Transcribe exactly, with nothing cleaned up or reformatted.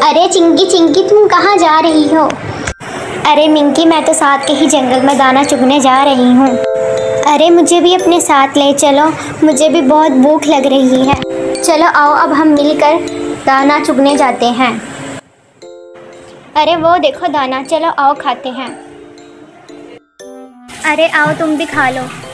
अरे चिंकी चिंकी तुम कहाँ जा रही हो? अरे मिंकी मैं तो साथ के ही जंगल में दाना चुगने जा रही हूँ। अरे मुझे भी अपने साथ ले चलो, मुझे भी बहुत भूख लग रही है। चलो आओ अब हम मिलकर दाना चुगने जाते हैं। अरे वो देखो दाना, चलो आओ खाते हैं। अरे आओ तुम भी खा लो।